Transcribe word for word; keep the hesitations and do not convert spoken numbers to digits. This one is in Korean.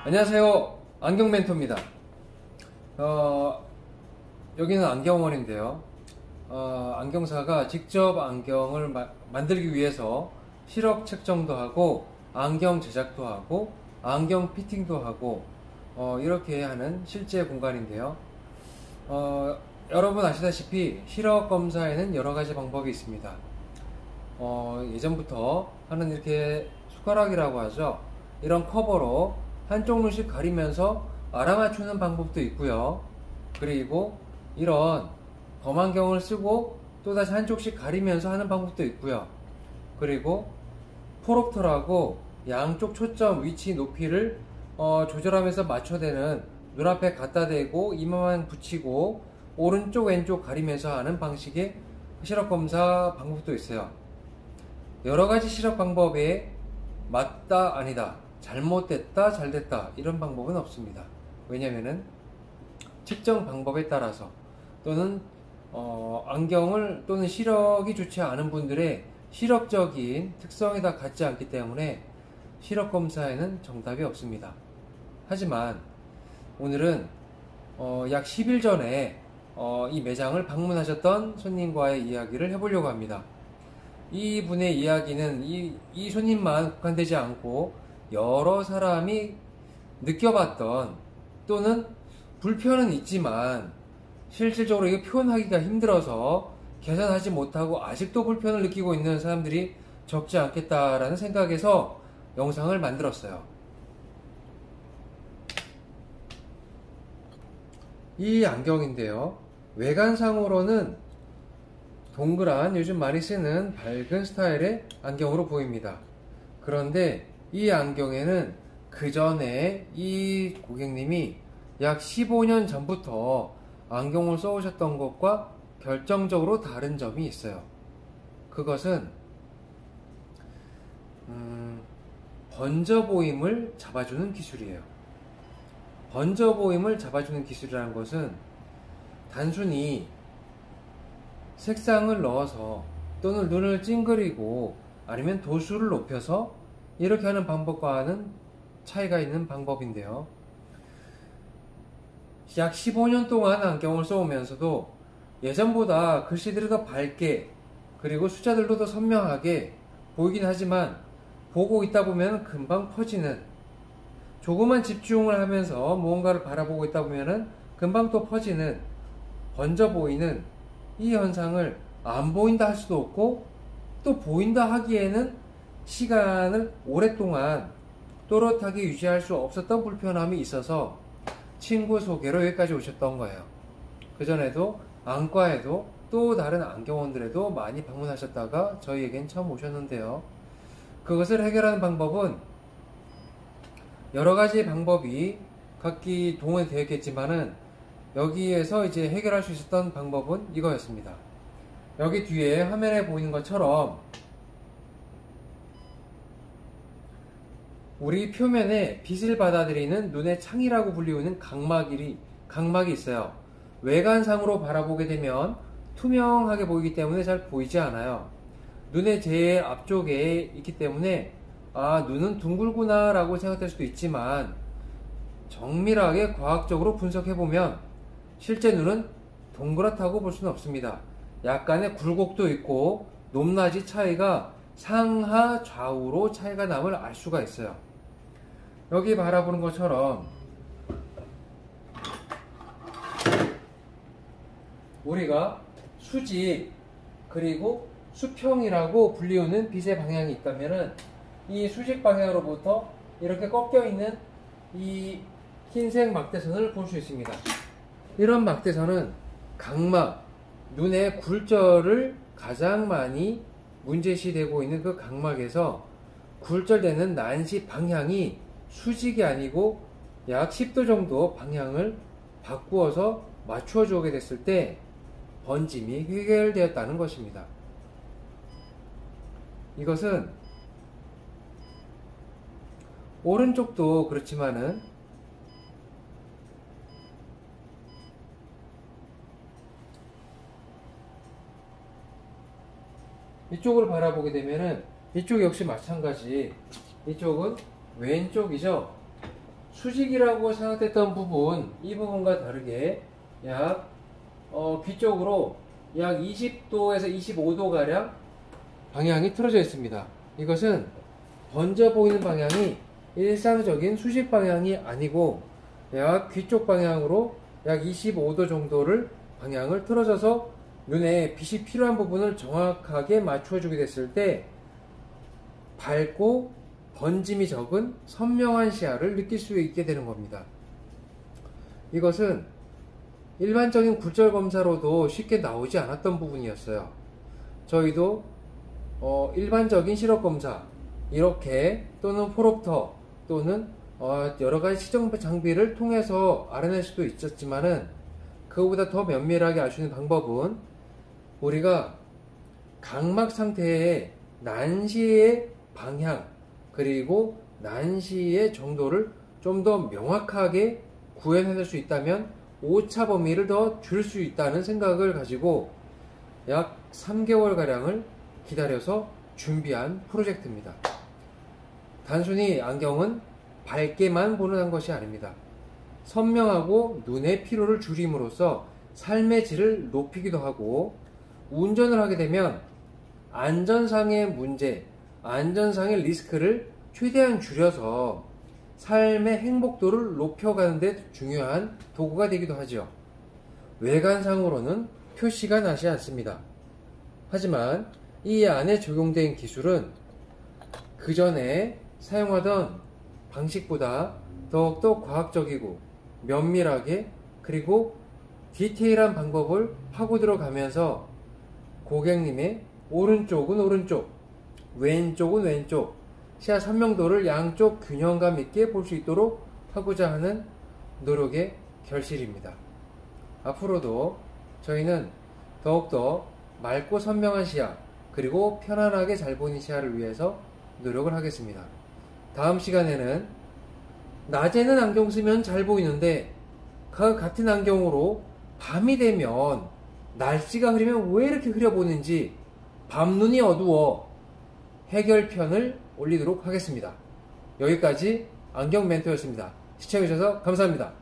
안녕하세요, 안경멘토입니다. 어, 여기는 안경원인데요. 어, 안경사가 직접 안경을 마, 만들기 위해서 시력 측정도 하고 안경 제작도 하고 안경 피팅도 하고 어, 이렇게 하는 실제 공간인데요. 어, 여러분 아시다시피 시력 검사에는 여러 가지 방법이 있습니다. 어, 예전부터 하는 이렇게 숟가락이라고 하죠. 이런 커버로 한쪽 눈씩 가리면서 알아맞추는 방법도 있고요. 그리고 이런 검안경을 쓰고 또다시 한쪽씩 가리면서 하는 방법도 있고요. 그리고 포롭터라고 양쪽 초점 위치 높이를 어, 조절하면서 맞춰대는 눈앞에 갖다 대고 이마만 붙이고 오른쪽 왼쪽 가리면서 하는 방식의 시력검사 방법도 있어요. 여러가지 시력 방법에 맞다 아니다, 잘못됐다 잘됐다 이런 방법은 없습니다. 왜냐면은 측정 방법에 따라서 또는 어, 안경을 또는 시력이 좋지 않은 분들의 시력적인 특성이 다 같지 않기 때문에 시력 검사에는 정답이 없습니다. 하지만 오늘은 어, 약 십 일 전에 어, 이 매장을 방문하셨던 손님과의 이야기를 해보려고 합니다. 이 분의 이야기는 이, 이 손님만 국한되지 않고 여러 사람이 느껴봤던 또는 불편은 있지만 실질적으로 이거 표현하기가 힘들어서 개선하지 못하고 아직도 불편을 느끼고 있는 사람들이 적지 않겠다라는 생각에서 영상을 만들었어요. 이 안경인데요, 외관상으로는 동그란 요즘 많이 쓰는 밝은 스타일의 안경으로 보입니다. 그런데 이 안경에는 그 전에 이 고객님이 약 십오 년 전부터 안경을 써오셨던 것과 결정적으로 다른 점이 있어요. 그것은 음, 번져 보임을 잡아주는 기술이에요. 번져 보임을 잡아주는 기술이라는 것은 단순히 색상을 넣어서 또는 눈을 찡그리고 아니면 도수를 높여서 이렇게 하는 방법과는 차이가 있는 방법인데요. 약 십오 년 동안 안경을 써오면서도 예전보다 글씨들이 더 밝게 그리고 숫자들도 더 선명하게 보이긴 하지만 보고 있다 보면 금방 퍼지는, 조그만 집중을 하면서 무언가를 바라보고 있다 보면 금방 또 퍼지는, 번져 보이는 이 현상을 안 보인다 할 수도 없고 또 보인다 하기에는 시간을 오랫동안 또렷하게 유지할 수 없었던 불편함이 있어서 친구 소개로 여기까지 오셨던 거예요. 그전에도 안과에도 또 다른 안경원들에도 많이 방문하셨다가 저희에겐 처음 오셨는데요. 그것을 해결하는 방법은 여러 가지 방법이 각기 동원이 되었겠지만은 여기에서 이제 해결할 수 있었던 방법은 이거였습니다. 여기 뒤에 화면에 보이는 것처럼 우리 표면에 빛을 받아들이는 눈의 창이라고 불리우는 각막이, 각막이 있어요. 외관상으로 바라보게 되면 투명하게 보이기 때문에 잘 보이지 않아요. 눈의 제일 앞쪽에 있기 때문에 아, 눈은 둥글구나 라고 생각될 수도 있지만 정밀하게 과학적으로 분석해보면 실제 눈은 동그랗다고 볼 수는 없습니다. 약간의 굴곡도 있고 높낮이 차이가 상하 좌우로 차이가 남을 알 수가 있어요. 여기 바라보는 것처럼 우리가 수직 그리고 수평이라고 불리우는 빛의 방향이 있다면 이 수직 방향으로부터 이렇게 꺾여 있는 이 흰색 막대선을 볼 수 있습니다. 이런 막대선은 각막, 눈의 굴절을 가장 많이 문제시되고 있는 그 각막에서 굴절되는 난시 방향이 수직이 아니고 약 십 도 정도 방향을 바꾸어서 맞추어 주게 됐을 때 번짐이 해결되었다는 것입니다. 이것은 오른쪽도 그렇지만은 이쪽을 바라보게 되면은 이쪽 역시 마찬가지, 이쪽은 왼쪽이죠. 수직이라고 생각됐던 부분, 이 부분과 다르게 약 어, 귀 쪽으로 약 이십 도에서 이십오 도 가량 방향이 틀어져 있습니다. 이것은 번져 보이는 방향이 일상적인 수직 방향이 아니고 약 귀 쪽 방향으로 약 이십오 도 정도를 방향을 틀어져서 눈에 빛이 필요한 부분을 정확하게 맞춰주게 됐을 때 밝고 번짐이 적은 선명한 시야를 느낄 수 있게 되는 겁니다. 이것은 일반적인 굴절 검사로도 쉽게 나오지 않았던 부분이었어요. 저희도 어, 일반적인 시력 검사 이렇게 또는 포롭터 또는 어, 여러가지 시정 장비를 통해서 알아낼 수도 있었지만은 그거보다 더 면밀하게 알 수 있는 방법은 우리가 각막 상태의 난시의 방향 그리고 난시의 정도를 좀 더 명확하게 구현해낼 수 있다면 오차 범위를 더 줄 수 있다는 생각을 가지고 약 삼 개월가량을 기다려서 준비한 프로젝트입니다. 단순히 안경은 밝게만 보는 것이 아닙니다. 선명하고 눈의 피로를 줄임으로써 삶의 질을 높이기도 하고 운전을 하게 되면 안전상의 문제, 안전상의 리스크를 최대한 줄여서 삶의 행복도를 높여가는 데 중요한 도구가 되기도 하죠. 외관상으로는 표시가 나지 않습니다. 하지만 이 안에 적용된 기술은 그 전에 사용하던 방식보다 더욱더 과학적이고 면밀하게 그리고 디테일한 방법을 파고 들어가면서 고객님의 오른쪽은 오른쪽, 왼쪽은 왼쪽, 시야 선명도를 양쪽 균형감 있게 볼 수 있도록 하고자 하는 노력의 결실입니다. 앞으로도 저희는 더욱더 맑고 선명한 시야 그리고 편안하게 잘 보이는 시야를 위해서 노력을 하겠습니다. 다음 시간에는 낮에는 안경 쓰면 잘 보이는데 그 같은 안경으로 밤이 되면 날씨가 흐리면 왜 이렇게 흐려 보이는지 밤눈이 어두워 해결편을 올리도록 하겠습니다. 여기까지 안경 멘토였습니다. 시청해주셔서 감사합니다.